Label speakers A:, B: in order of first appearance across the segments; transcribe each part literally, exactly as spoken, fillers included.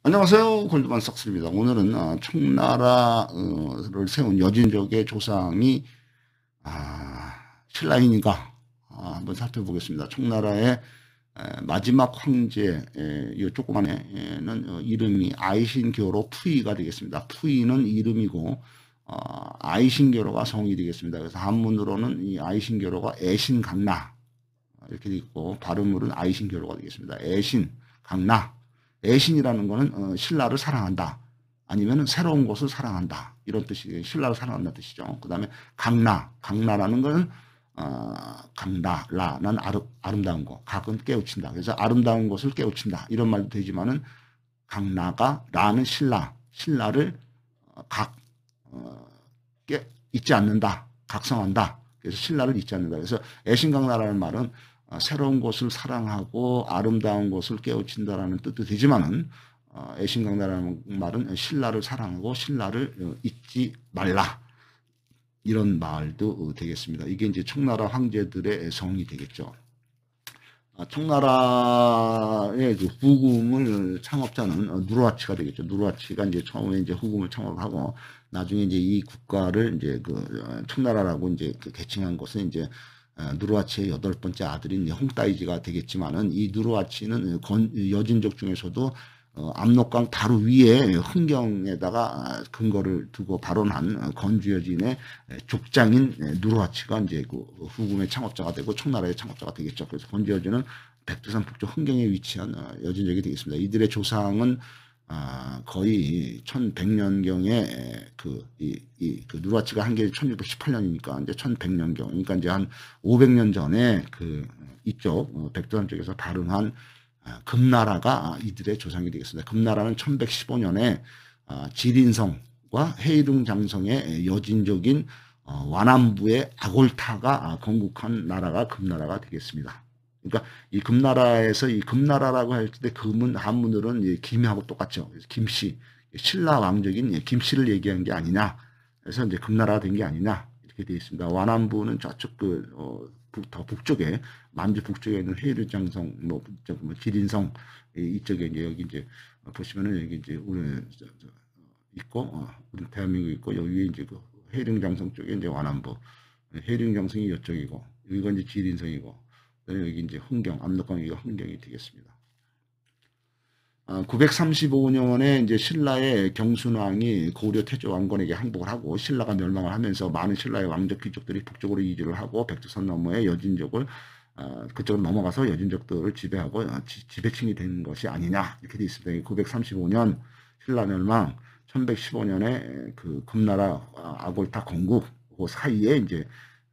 A: 안녕하세요. 골드만 삭스입니다. 오늘은 아, 청나라를 세운 여진족의 조상이 아, 신라인인가 아, 한번 살펴보겠습니다. 청나라의 에, 마지막 황제 에, 이 조그만 애는 어, 이름이 아이신교로 푸이가 되겠습니다. 푸이는 이름이고 어, 아이신교로가 성이 되겠습니다. 그래서 한문으로는 이 아이신교로가 애신강나 이렇게 되어 있고 발음으로는 아이신교로가 되겠습니다. 애신 강나 애신이라는 거는 어, 신라를 사랑한다. 아니면 새로운 곳을 사랑한다. 이런 뜻이 신라를 사랑한다는 뜻이죠. 그 다음에 강나, 강나라는 것은 어, 강나, 라는 아름, 아름다운 것, 각은 깨우친다. 그래서 아름다운 것을 깨우친다. 이런 말도 되지만은 강나가 라는 신라, 신라를 어, 각 어, 깨, 잊지 않는다. 각성한다. 그래서 신라를 잊지 않는다. 그래서 애신강나라는 말은 어, 새로운 곳을 사랑하고 아름다운 곳을 깨우친다라는 뜻도 되지만은 어, 애신강나라는 말은 신라를 사랑하고 신라를 어, 잊지 말라 이런 말도 되겠습니다. 이게 이제 청나라 황제들의 성이 되겠죠. 아, 청나라의 그 후금을 창업자는 어, 누르하치가 되겠죠. 누르하치가 이제 처음에 이제 후금을 창업하고 나중에 이제 이 국가를 이제 그 어, 청나라라고 이제 그 개칭한 것은 이제 어, 누르하치의 여덟 번째 아들인 홍따이지가 되겠지만은 이 누르하치는 여진족 중에서도 어, 압록강 바로 위에 흥경에다가 근거를 두고 발언한 건주여진의 족장인 누르하치가 이제 그 후금의 창업자가 되고 청나라의 창업자가 되겠죠. 그래서 건주여진은 백두산 북쪽 흥경에 위치한 여진족이 되겠습니다. 이들의 조상은 아, 거의 천백 년경에 그, 이, 이, 그 누르하치가 한 게 천육백십팔 년이니까 이제 천백 년경, 그러니까 이제 한 오백 년 전에 그 이쪽 백두산 쪽에서 발흥한 금나라가 이들의 조상이 되겠습니다. 금나라는 천백십오 년에 지린성과 해이릉장성의 여진족인 완안부의 아골타가 건국한 나라가 금나라가 되겠습니다. 그러니까 이 금나라에서 이 금나라라고 할 때 금은 한문으로는 김하고 똑같죠. 그래서 김씨, 신라 왕족인 김씨를 얘기한 게 아니냐. 그래서 이제 금나라가 된 게 아니냐 이렇게 되어 있습니다. 완안부는 저쪽 그 어, 북, 더 북쪽에 만주 북쪽에 있는 해류장성, 뭐, 저, 뭐 지린성 이쪽에 이제 여기 이제 보시면은 여기 이제 우리 저, 저, 있고, 어, 우리 대한민국 있고 여기 위에 이제 그 해룡장성 쪽에 이제 완안부, 해룡장성이 이쪽이고 여기가 이제 지린성이고 여기 이제 흥경, 압록강 여기가 흥경이 되겠습니다. 아, 구백삼십오 년에 이제 신라의 경순왕이 고려 태조 왕건에게 항복을 하고 신라가 멸망을 하면서 많은 신라의 왕족 귀족들이 북쪽으로 이주를 하고 백두산 너머의 여진족을 어, 그쪽으로 넘어가서 여진족들을 지배하고 어, 지, 지배층이 된 것이 아니냐 이렇게 되어 있습니다. 구백삼십오 년 신라 멸망, 천백십오 년에 그 금나라 아골타 건국 그 사이에 이제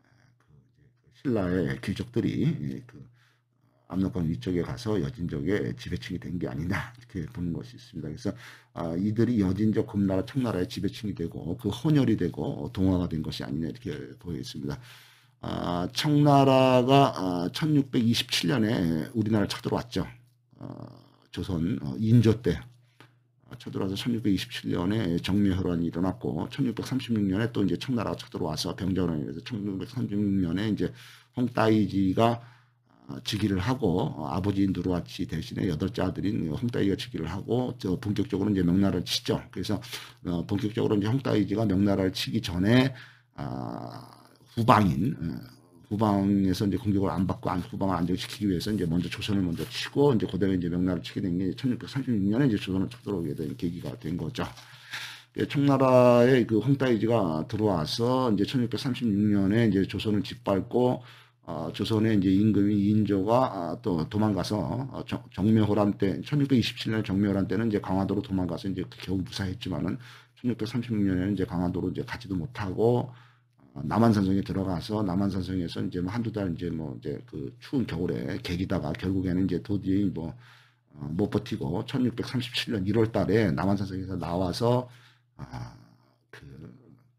A: 신라의 귀족들이 그 압록강 위쪽에 가서 여진족의 지배층이 된 게 아니냐 이렇게 보는 것이 있습니다. 그래서 아, 이들이 여진족 금나라 청나라의 지배층이 되고 그 혼혈이 되고 동화가 된 것이 아니냐 이렇게 보여 있습니다. 아, 청나라가 아, 천육백이십칠 년에 우리나라를 쳐들어왔죠. 아, 조선 어, 인조 때 쳐들어와서 천육백이십칠 년에 정묘혈환이 일어났고 천육백삼십육 년에 또 이제 청나라가 쳐들어와서 병자호란이 일어나서 천육백삼십육 년에 이제 홍따이지가 즉위를 하고 아버지인 누르하치 대신에 여덟째 아들인 홍따이지가 즉위를 하고 저 본격적으로 이제 명나라를 치죠. 그래서 어 본격적으로 이제 홍따이지가 명나라를 치기 전에 아 후방인 후방에서 이제 공격을 안 받고 안 후방을 안정시키기 위해서 이제 먼저 조선을 먼저 치고 이제 그다음에 이제 명나라를 치게 된 게 천육백삼십육 년에 이제 조선을 쳐들어오게 된 계기가 된 거죠. 청나라의 그 홍따이지가 들어와서 이제 천육백삼십육 년에 이제 조선을 짓밟고 어, 조선의 이제 임금인 인조가 아, 또 도망가서 어, 정, 정묘호란 때 천육백이십칠 년 정묘호란 때는 이제 강화도로 도망가서 이제 겨우 무사했지만은 천육백삼십육 년에는 이제 강화도로 이제 가지도 못하고 어, 남한산성에 들어가서 남한산성에서 이제 뭐 한두 달 이제 뭐 이제 그 추운 겨울에 개기다가 결국에는 이제 도저히 뭐 어, 못 버티고 천육백삼십칠 년 일월 달에 남한산성에서 나와서 아, 그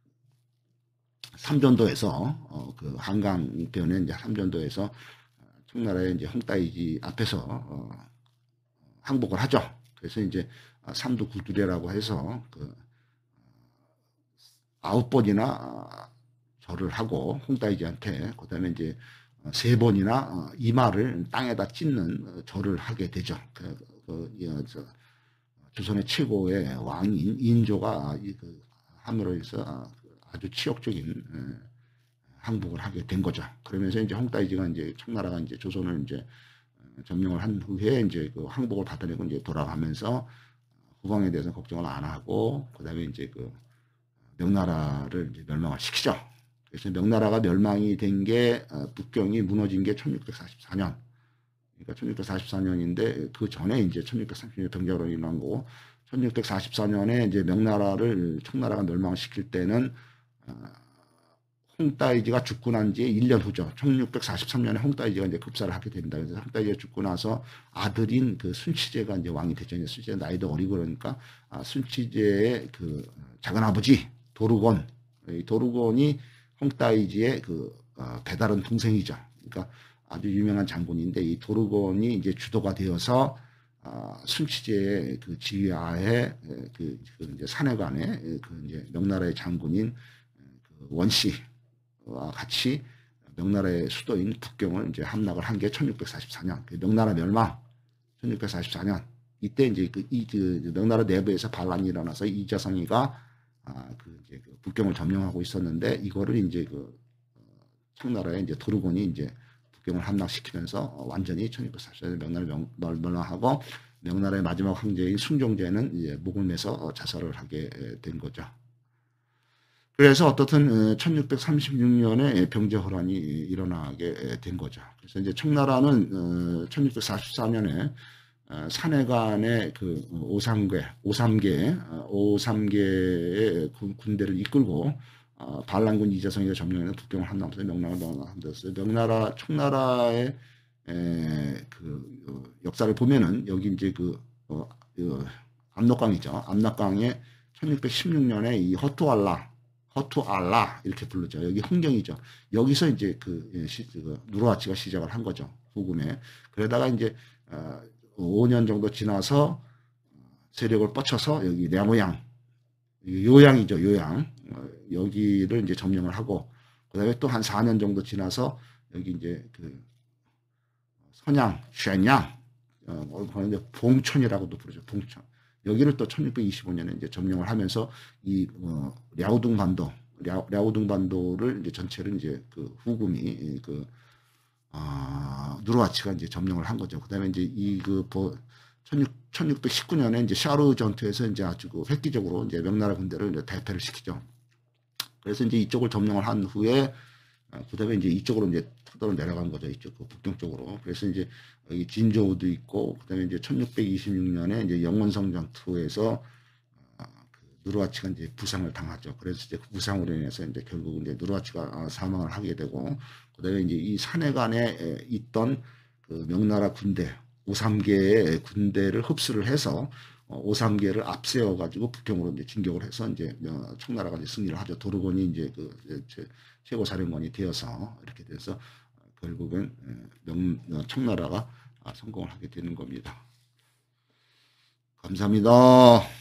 A: 삼전도에서 어, 그 한강변에 이제 삼전도에서 청나라의 이제 홍따이지 앞에서 어, 항복을 하죠. 그래서 이제 삼두구두례라고 해서 그 아홉 번이나 절을 하고 홍따이지한테 그다음에 이제 세 번이나 이마를 땅에다 찢는 절을 하게 되죠. 그, 그, 저, 조선의 최고의 왕인 인조가 그 함으로해서 아주 치욕적인 항복을 하게 된 거죠. 그러면서 이제 홍따이지가 이제 청나라가 이제 조선을 이제 점령을 한 후에 이제 그 항복을 받아내고 이제 돌아가면서 후광에 대해서 걱정을 안 하고 그다음에 이제 그 명나라를 이제 멸망을 시키죠. 그래서 명나라가 멸망이 된 게 북경이 무너진 게 천육백사십사 년. 그러니까 천육백사십사 년인데 그 전에 이제 천육백삼십 년 병작으로 일어난 거고 천육백사십사 년에 이제 명나라를 청나라가 멸망시킬 때는 홍따이지가 죽고 난 지 일 년 후죠. 천육백사십삼 년에 홍따이지가 이제 급사를 하게 됩니다. 그래서 홍따이지가 죽고 나서 아들인 그 순치제가 이제 왕이 됐죠. 순치제 나이도 어리고 그러니까 아, 순치제의 그 작은 아버지 도르곤, 이 도르곤이 홍따이지의 그 어, 배다른 동생이죠. 그러니까 아주 유명한 장군인데 이 도르곤이 이제 주도가 되어서 어, 순치제의 그 지휘하에 그, 그 이제 사내관에 그 이제 명나라의 장군인 그 원씨와 같이 명나라의 수도인 북경을 이제 함락을 한 게 천육백사십사 년. 그 명나라 멸망 천육백사십사 년. 이때 이제 그, 이, 그 명나라 내부에서 반란이 일어나서 이자성이가 아, 그 이제 그 북경을 점령하고 있었는데 이거를 이제 그 청나라의 이제 도르곤이 이제 북경을 함락시키면서 완전히 천육백사십사 년에 명나라를 멸망하고 명나라의 마지막 황제인 순종제는 이제 목을 매서 자살을 하게 된 거죠. 그래서 어떻든 천육백삼십육 년에 병제호란이 일어나게 된 거죠. 그래서 이제 청나라는 천육백사십사 년에 사내간의 그 오삼계, 오삼계, 오삼계의 군대를 이끌고 반란군 이자성이가 점령해서 북경을 함락하면서 명나라를 멸망한댔어요. 명나라, 청나라의 에, 그 역사를 보면은 여기 이제 그, 어, 그 압록강이죠. 압록강에 천육백십육 년에 이 허투알라, 허투알라 이렇게 부르죠. 여기 흥경이죠. 여기서 이제 그, 시, 그 누르하치가 시작을 한 거죠. 후금에. 그러다가 이제 어, 오 년 정도 지나서 세력을 뻗쳐서 여기 량오양, 요양이죠. 요양. 어, 여기를 이제 점령을 하고 그다음에 또 한 사 년 정도 지나서 여기 이제 그 선양, 쉔양, 어, 봉천이라고도 부르죠. 봉천. 여기를 또 천육백이십오 년에 이제 점령을 하면서 이 어, 랴오둥 반도, 랴, 랴오둥 반도를 이제 전체를 이제 그 후금이 그 아, 누르하치가 이제 점령을 한 거죠. 그다음에 이제 이그 천육백십구 년에 이제 샤르 전투에서 이제 아주 그 획기적으로 이제 명나라 군대를 이제 대패를 시키죠. 그래서 이제 이쪽을 점령을 한 후에 그다음에 이제 이쪽으로 이제 터널을 내려간 거죠. 이쪽 그 북경 쪽으로. 그래서 이제 여기 진저우도 있고 그다음에 이제 천육백이십육 년에 이제 영원성 전투에서 그 누르하치가 이제 부상을 당하죠. 그래서 이제 그 부상으로 인해서 이제 결국 이제 누르하치가 사망을 하게 되고 그다음에 이제 이 산해간에 있던 그 명나라 군대 오삼계의 군대를 흡수를 해서 오삼계를 앞세워 가지고 북경으로 이제 진격을 해서 이제 청나라가 이제 승리를 하죠. 도르곤이 이제 그 최고 사령관이 되어서 이렇게 돼서 결국은 명 청나라가 성공을 하게 되는 겁니다. 감사합니다.